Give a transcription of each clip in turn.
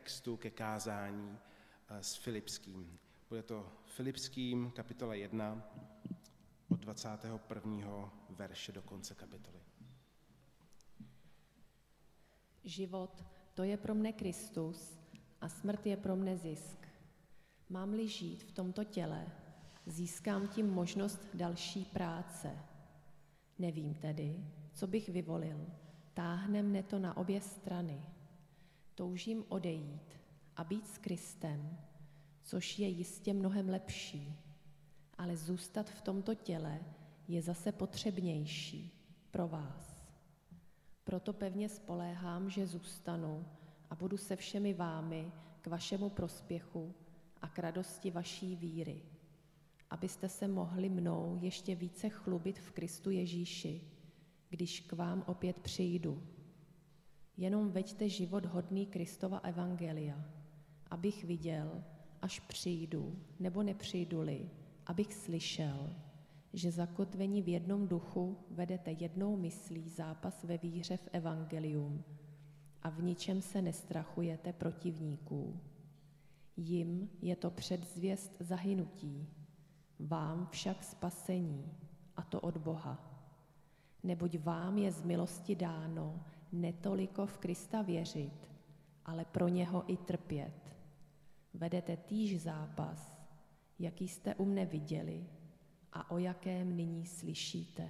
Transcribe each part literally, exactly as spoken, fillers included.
textu ke kázání s Filipským. Bude to Filipským kapitola jedna od dvacátého prvního verše do konce kapitoly. Život, to je pro mne Kristus a smrt je pro mne zisk. Mám-li žít v tomto těle, získám tím možnost další práce. Nevím tedy, co bych vyvolil, táhne mne to na obě strany. Toužím odejít a být s Kristem, což je jistě mnohem lepší, ale zůstat v tomto těle je zase potřebnější pro vás. Proto pevně spoléhám, že zůstanu a budu se všemi vámi k vašemu prospěchu a k radosti vaší víry, abyste se mohli mnou ještě více chlubit v Kristu Ježíši, když k vám opět přijdu. Jenom veďte život hodný Kristova evangelia, abych viděl, až přijdu nebo nepřijdu-li, abych slyšel, že zakotveni v jednom duchu vedete jednou myslí zápas ve víře v evangelium a v ničem se nestrachujete protivníků. Jim je to předzvěst zahynutí, vám však spasení, a to od Boha. Neboť vám je z milosti dáno netoliko v Krista věřit, ale pro něho i trpět. Vedete týž zápas, jaký jste u mne viděli a o jakém nyní slyšíte.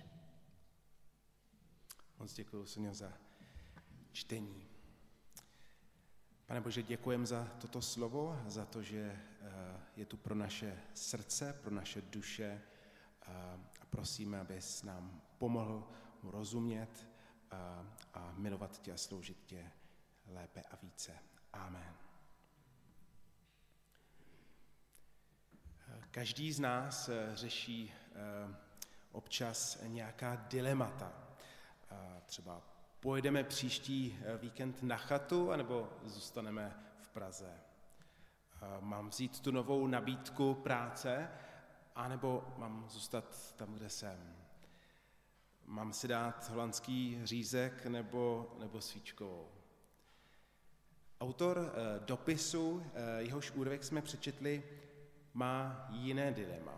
Moc děkuji, Soňo, za čtení. Pane Bože, děkujeme za toto slovo, za to, že je tu pro naše srdce, pro naše duše a prosíme, abys nám pomohl mu rozumět a milovat tě a sloužit tě lépe a více. Amen. Každý z nás řeší občas nějaká dilemata. Třeba pojedeme příští víkend na chatu, anebo zůstaneme v Praze. Mám vzít tu novou nabídku práce, anebo mám zůstat tam, kde jsem. Mám si dát holandský řízek nebo, nebo svíčkovou. Autor dopisu, jehož úryvek jsme přečetli, má jiné dilema.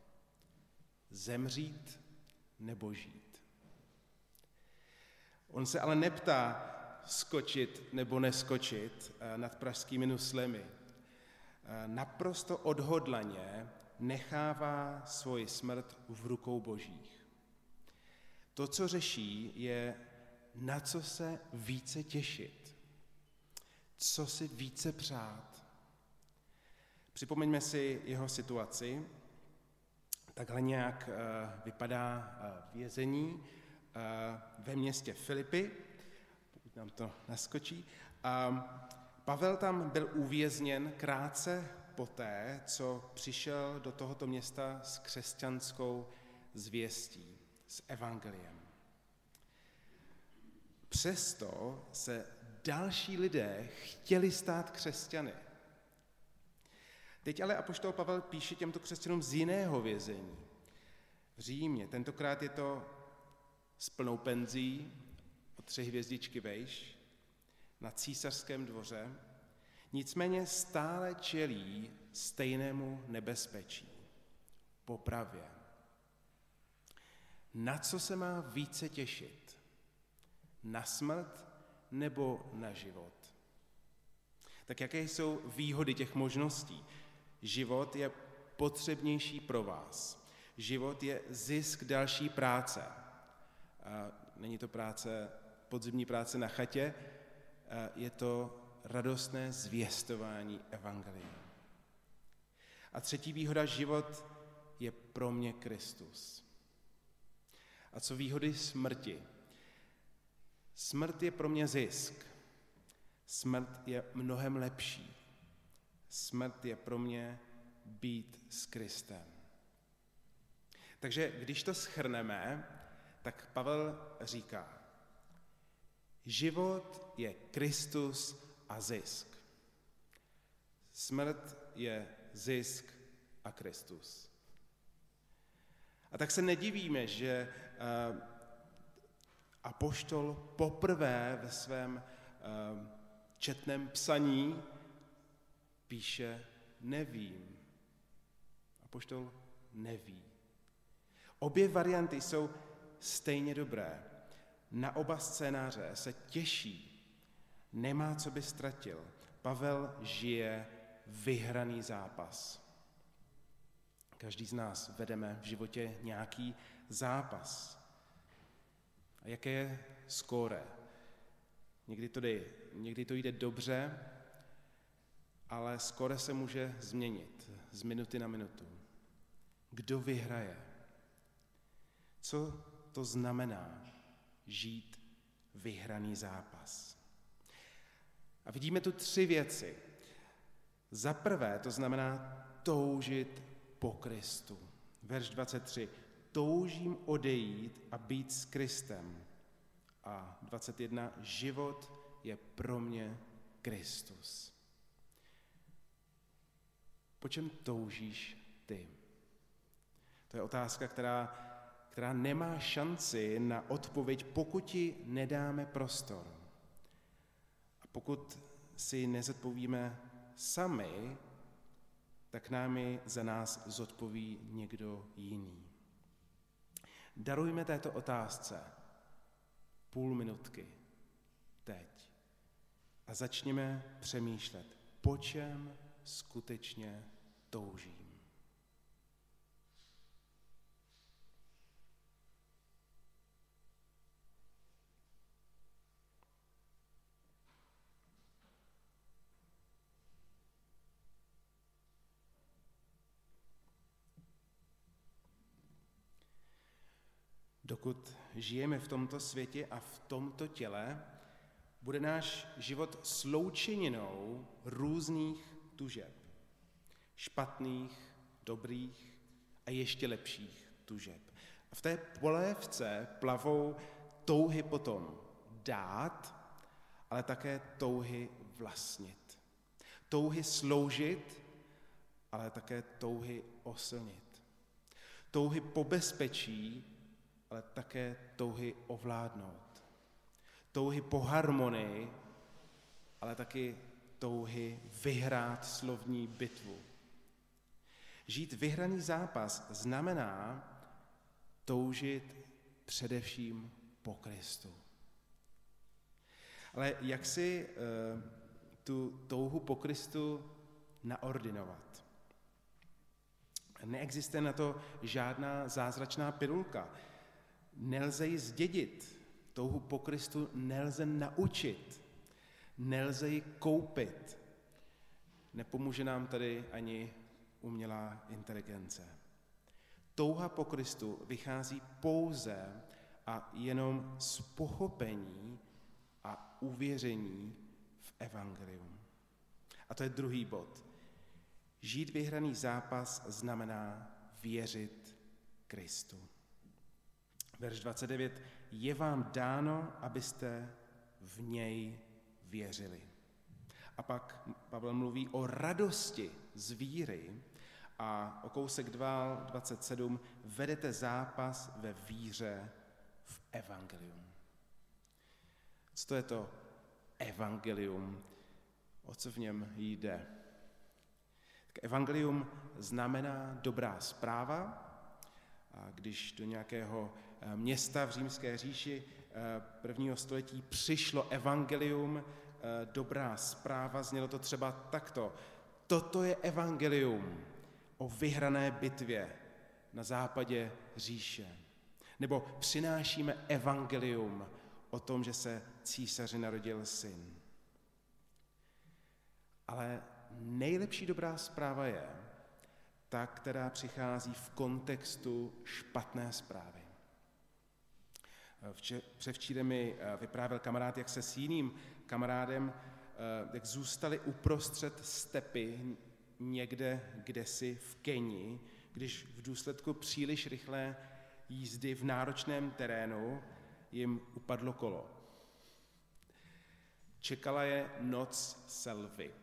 Zemřít nebo žít. On se ale neptá skočit nebo neskočit nad pražskými nuslemi. Naprosto odhodlaně nechává svoji smrt v rukou Božích. To, co řeší, je, na co se více těšit, co si více přát. Připomeňme si jeho situaci. Takhle nějak vypadá vězení ve městě Filipy, pokud nám to naskočí. Pavel tam byl uvězněn krátce poté, co přišel do tohoto města s křesťanskou zvěstí, s evangeliem. Přesto se další lidé chtěli stát křesťany. Teď ale apoštol Pavel píše těmto křesťanům z jiného vězení. V Římě, tentokrát je to s plnou penzí, o tři hvězdičky vejš, na císařském dvoře, nicméně stále čelí stejnému nebezpečí, popravě. Na co se má více těšit? Na smrt nebo na život? Tak jaké jsou výhody těch možností? Život je potřebnější pro vás. Život je zisk další práce. A není to práce, podzimní práce na chatě, je to radostné zvěstování evangelia. A třetí výhoda, život je pro mě Kristus. A co výhody smrti? Smrt je pro mě zisk. Smrt je mnohem lepší. Smrt je pro mě být s Kristem. Takže když to shrneme, tak Pavel říká, život je Kristus a zisk. Smrt je zisk a Kristus. A tak se nedivíme, že uh, apoštol poprvé ve svém uh, četném psaní píše nevím. Apoštol neví. Obě varianty jsou stejně dobré. Na oba scénáře se těší. Nemá, co by ztratil. Pavel žije vyhraný zápas. Každý z nás vedeme v životě nějaký zápas. A jaké je skóre? Někdy to jde, někdy to jde dobře, ale skóre se může změnit z minuty na minutu. Kdo vyhraje? Co to znamená žít vyhraný zápas? A vidíme tu tři věci. Za prvé to znamená toužit po Kristu. Verš dvacet tři. Toužím odejít a být s Kristem. A dvacet jedna. Život je pro mě Kristus. Po čem toužíš ty? To je otázka, která, která nemá šanci na odpověď, pokud ti nedáme prostor. A pokud si nezodpovíme sami, tak nám ji za nás zodpoví někdo jiný. Darujme této otázce půl minutky teď a začněme přemýšlet, po čem skutečně toužím. Dokud žijeme v tomto světě a v tomto těle, bude náš život sloučeninou různých tužeb. Špatných, dobrých a ještě lepších tužeb. A v té polévce plavou touhy potom dát, ale také touhy vlastnit. Touhy sloužit, ale také touhy osilnit. Touhy po bezpečí, ale také touhy ovládnout. Touhy po harmonii, ale taky touhy vyhrát slovní bitvu. Žít vyhraný zápas znamená toužit především po Kristu. Ale jak si e, tu touhu po Kristu naordinovat? Neexistuje na to žádná zázračná pilulka. Nelze ji zdědit. Touhu po Kristu nelze naučit. Nelze ji koupit. Nepomůže nám tady ani umělá inteligence. Touha po Kristu vychází pouze a jenom z pochopení a uvěření v evangelium. A to je druhý bod. Žít vyhraný zápas znamená věřit Kristu. Verš dvacet devět. Je vám dáno, abyste v něj věřili. A pak Pavel mluví o radosti z víry a o kousek dál, dvacet sedm, vedete zápas ve víře v evangelium. Co to je to evangelium? O co v něm jde? Tak evangelium znamená dobrá zpráva. A když do nějakého města v římské říši prvního století přišlo evangelium, dobrá zpráva, znělo to třeba takto. Toto je evangelium o vyhrané bitvě na západě říše. Nebo přinášíme evangelium o tom, že se císaři narodil syn. Ale nejlepší dobrá zpráva je ta, která přichází v kontextu špatné zprávy. Převčírem mi vyprávěl kamarád, jak se s jiným kamarádem, jak zůstali uprostřed stepy někde kdesi v Keni, když v důsledku příliš rychlé jízdy v náročném terénu jim upadlo kolo. Čekala je noc selvy.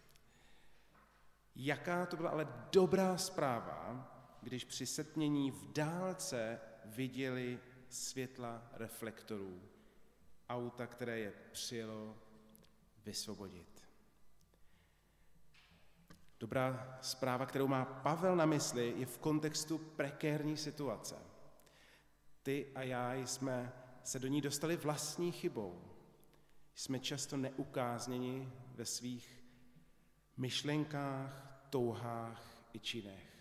Jaká to byla ale dobrá zpráva, když při setmění v dálce viděli světla reflektorů auta, které je přijelo vysvobodit. Dobrá zpráva, kterou má Pavel na mysli, je v kontextu prekérní situace. Ty a já jsme se do ní dostali vlastní chybou. Jsme často neukázněni ve svých myšlenkách, touhách i činech.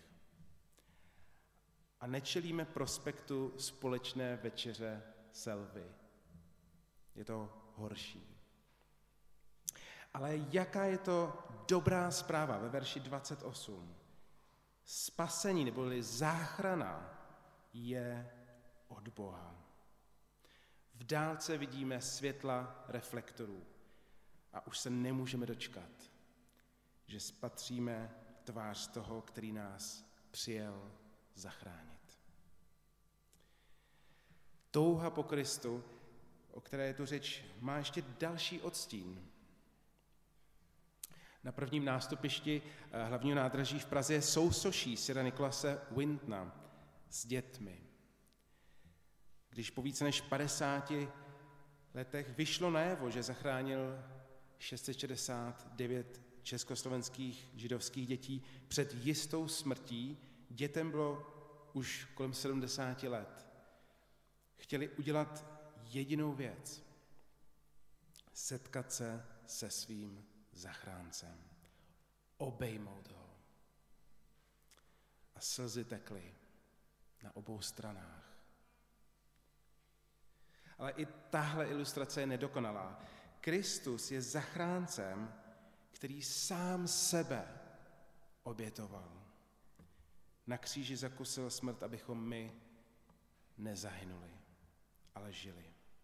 A nečelíme prospektu společné večeře Selvy. Je to horší. Ale jaká je to dobrá zpráva ve verši dvacet osm? Spasení neboli záchrana je od Boha. V dálce vidíme světla reflektorů a už se nemůžeme dočkat, že spatříme tvář toho, který nás přijel zachránit. Touha po Kristu, o které je tu řeč, má ještě další odstín. Na prvním nástupišti hlavního nádraží v Praze je sousoší Sira Nikolase Wintona s dětmi. Když po více než padesáti letech vyšlo najevo, že zachránil šest set šedesát devět československých židovských dětí před jistou smrtí, dětem bylo už kolem sedmdesáti let. Chtěli udělat jedinou věc. Setkat se se svým zachráncem. Obejmout ho. A slzy tekly na obou stranách. Ale i tahle ilustrace je nedokonalá. Kristus je zachráncem, který sám sebe obětoval. Na kříži zakusil smrt, abychom my nezahynuli, ale žili.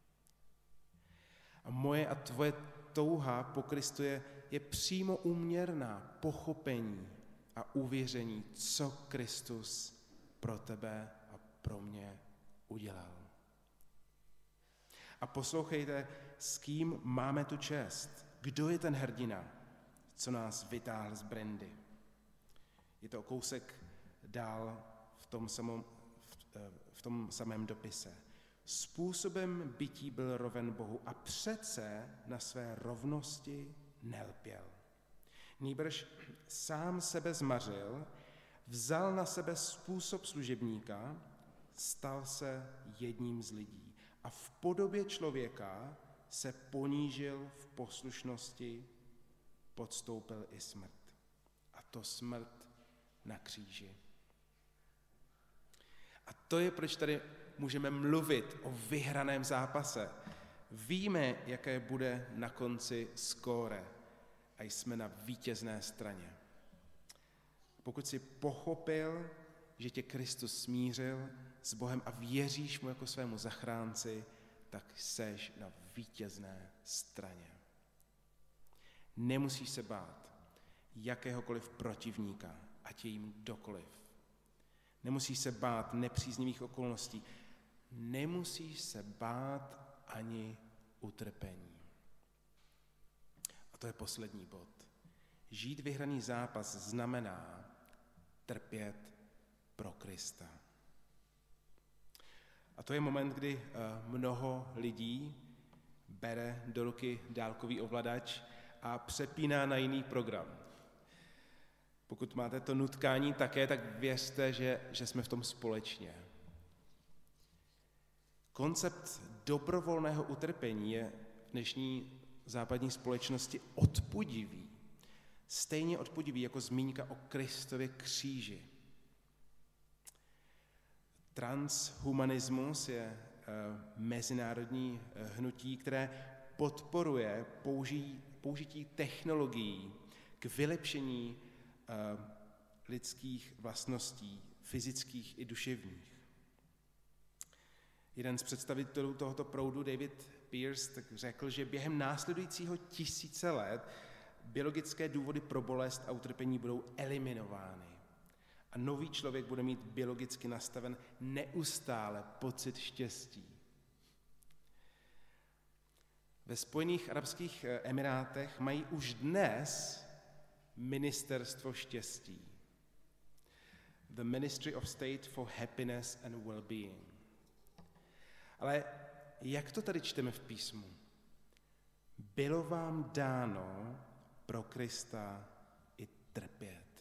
A moje a tvoje touha po Kristu je, je přímo úměrná pochopení a uvěření, co Kristus pro tebe a pro mě udělal. A poslouchejte, s kým máme tu čest. Kdo je ten hrdina, co nás vytáhl z brandy? Je to o kousek dál v tom, samom, v tom samém dopise. Způsobem bytí byl roven Bohu a přece na své rovnosti nelpěl. Nýbrž sám sebe zmařil, vzal na sebe způsob služebníka, stal se jedním z lidí a v podobě člověka se ponížil v poslušnosti, podstoupil i smrt. A to smrt na kříži. A to je, proč tady můžeme mluvit o vyhraném zápase. Víme, jaké bude na konci skóre a jsme na vítězné straně. Pokud jsi pochopil, že tě Kristus smířil s Bohem a věříš mu jako svému zachránci, tak seš na vítězné straně. Nemusíš se bát jakéhokoliv protivníka, ať je jim kdokoliv. Nemusíš se bát nepříznivých okolností. Nemusíš se bát ani utrpení. A to je poslední bod. Žít vyhraný zápas znamená trpět pro Krista. A to je moment, kdy mnoho lidí bere do ruky dálkový ovladač a přepíná na jiný program. Pokud máte to nutkání také, tak věřte, že, že jsme v tom společně. Koncept dobrovolného utrpení je v dnešní západní společnosti odpudivý. Stejně odpudivý jako zmínka o Kristově kříži. Transhumanismus je mezinárodní hnutí, které podporuje použití, použití technologií k vylepšení lidských vlastností, fyzických i duševních. Jeden z představitelů tohoto proudu, David Pearce, tak řekl, že během následujícího tisíce let biologické důvody pro bolest a utrpení budou eliminovány. A nový člověk bude mít biologicky nastaven neustále pocit štěstí. Ve Spojených arabských emirátech mají už dnes ministerstvo štěstí. The Ministry of State for Happiness and Well-being. Ale jak to tady čteme v písmu? Bylo vám dáno pro Krista i trpět.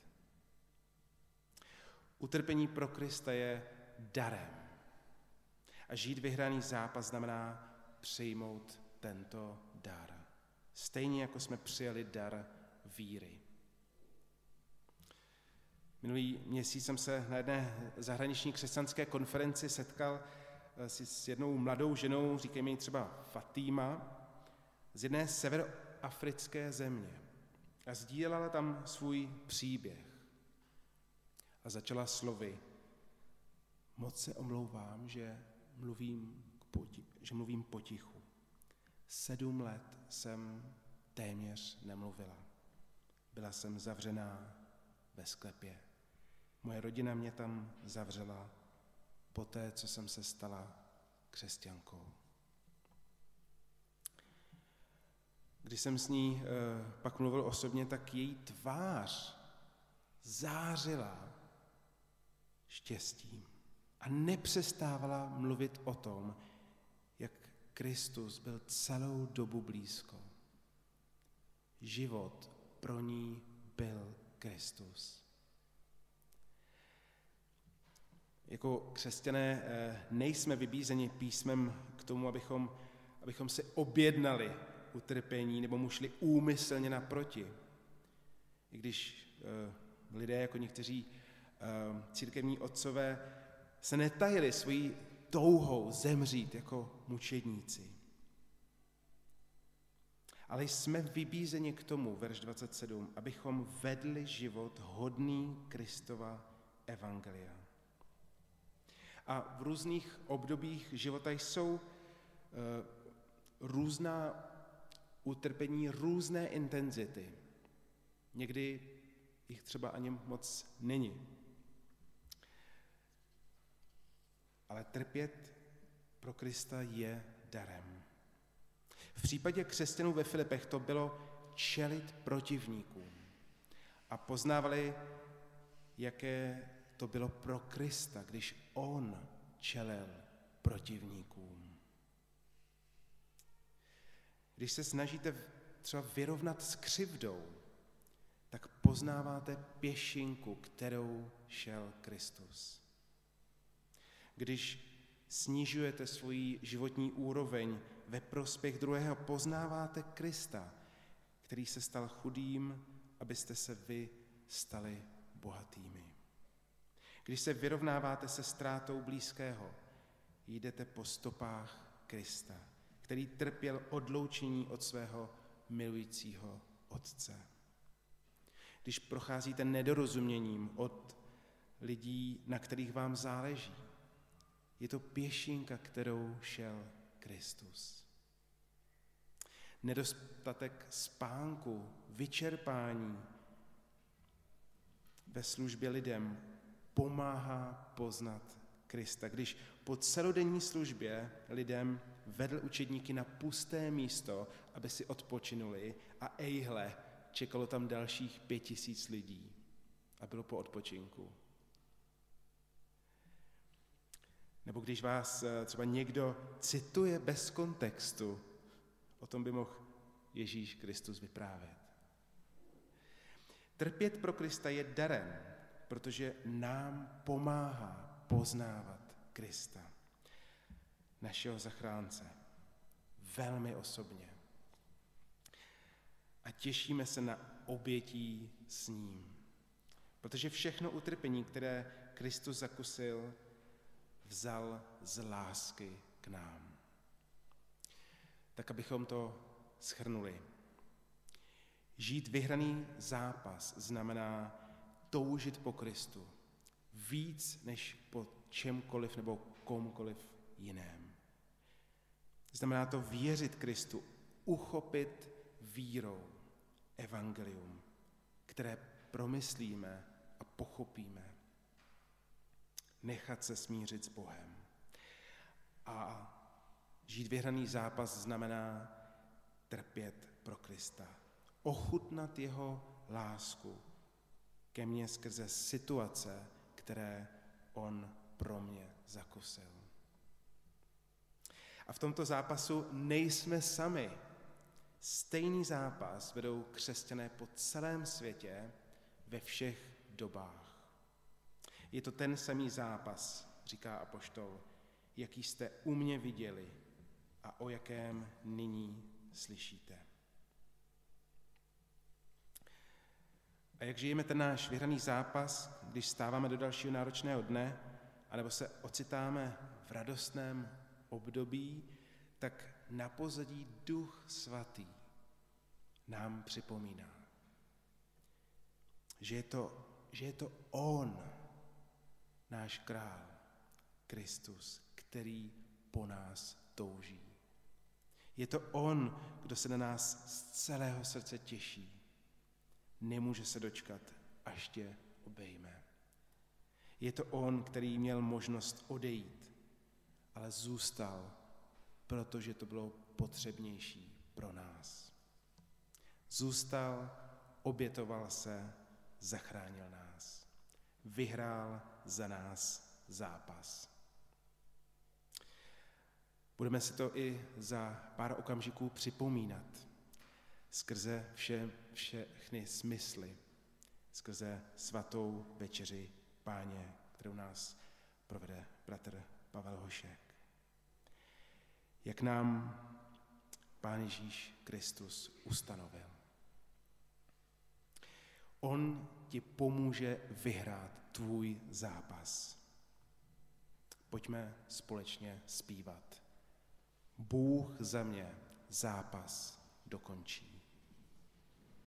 Utrpení pro Krista je darem. A žít vyhraný zápas znamená přijmout tento dar. Stejně jako jsme přijali dar víry. Minulý měsíc jsem se na jedné zahraniční křesťanské konferenci setkal s jednou mladou ženou, říkejme jí třeba Fatima, z jedné severoafrické země. A sdílela tam svůj příběh. A začala slovy: moc se omlouvám, že mluvím, poti- že mluvím potichu. Sedm let jsem téměř nemluvila. Byla jsem zavřená ve sklepě. Moje rodina mě tam zavřela poté, co jsem se stala křesťankou. Když jsem s ní e, pak mluvil osobně, tak její tvář zářila štěstím a nepřestávala mluvit o tom, jak Kristus byl celou dobu blízko. Život pro ní byl Kristus. Jako křesťané nejsme vybízeni písmem k tomu, abychom, abychom si objednali utrpení nebo mu šli úmyslně naproti. I když uh, lidé jako někteří uh, církevní otcové se netajili svojí touhou zemřít jako mučedníci. Ale jsme vybízeni k tomu, verš dvacet sedm, abychom vedli život hodný Kristova evangelia. A v různých obdobích života jsou uh, různá utrpení, různé intenzity. Někdy jich třeba ani moc není. Ale trpět pro Krista je darem. V případě křesťanů ve Filipech to bylo čelit protivníkům. A poznávali, jaké to bylo pro Krista, když on čelil protivníkům. Když se snažíte třeba vyrovnat s křivdou, tak poznáváte pěšinku, kterou šel Kristus. Když snižujete svoji životní úroveň ve prospěch druhého, poznáváte Krista, který se stal chudým, abyste se vy stali bohatými. Když se vyrovnáváte se ztrátou blízkého, jdete po stopách Krista, který trpěl odloučení od svého milujícího Otce. Když procházíte nedorozuměním od lidí, na kterých vám záleží, je to pěšinka, kterou šel Kristus. Nedostatek spánku, vyčerpání ve službě lidem pomáhá poznat Krista. Když po celodenní službě lidem vedl učedníky na pusté místo, aby si odpočinuli, a ejhle, čekalo tam dalších pět tisíc lidí a bylo po odpočinku. Nebo když vás třeba někdo cituje bez kontextu, o tom by mohl Ježíš Kristus vyprávět. Trpět pro Krista je darem, protože nám pomáhá poznávat Krista, našeho zachránce, velmi osobně. A těšíme se na obětí s ním, protože všechno utrpení, které Kristus zakusil, vzal z lásky k nám. Tak abychom to shrnuli. Žít vyhraný zápas znamená toužit po Kristu víc než po čemkoliv nebo komkoliv jiném. Znamená to věřit Kristu, uchopit vírou evangelium, které promyslíme a pochopíme. Nechat se smířit s Bohem. A žít vyhraný zápas znamená trpět pro Krista. Ochutnat jeho lásku ke mně skrze situace, které on pro mě zakusil. A v tomto zápasu nejsme sami. Stejný zápas vedou křesťané po celém světě ve všech dobách. Je to ten samý zápas, říká apoštol, jaký jste u mě viděli a o jakém nyní slyšíte. A jak žijeme ten náš vyhraný zápas, když stáváme do dalšího náročného dne, anebo se ocitáme v radostném období, tak na pozadí Duch Svatý nám připomíná, že je to, že je to On, náš král, Kristus, který po nás touží. Je to On, kdo se na nás z celého srdce těší. Nemůže se dočkat, až tě obejme. Je to On, který měl možnost odejít, ale zůstal, protože to bylo potřebnější pro nás. Zůstal, obětoval se, zachránil nás. Vyhrál za nás zápas. Budeme si to i za pár okamžiků připomínat skrze vše, všechny smysly, skrze svatou večeři Páně, kterou nás provede bratr Pavel Hošek. Jak nám Pán Ježíš Kristus ustanovil. On ti pomůže vyhrát tvůj zápas. Pojďme společně zpívat. Bůh za mě zápas dokončí.